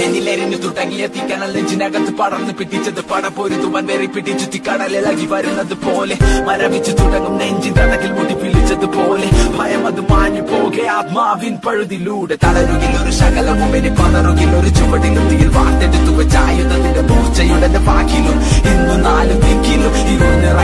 എന്നിലെരിഞ്ഞു തുടങ്ങിയ തീക്കനൽ നെഞ്ചിനകത്ത് പടർന്ന് പിടിച്ചത് പടപൊരുതുവാൻ വേറി പിടിച്ചു കടലിളകി വരുന്നത് പോലെ മരവിച്ചു തുടങ്ങും നെഞ്ചിൻ തടകിൽ മുടി പിളിച്ചതുപോലെ ഭയം അത് മാഞ്ഞു പോകെ ആത്മാവിൻ പഴുതിലൂടെ തളരുകിൽ ഒരു ശകലവും ഇനി പതറുകിൽ ഒരു ചുവടിലുത്തിയിൽ വാർത്തെടുത്തു വെച്ച ആയുധത്തിന്റെ മൂർച്ചയുടെ വാക്കിലും ഇന്നു നാലു ദിക്കിലും ഇരുന്ന്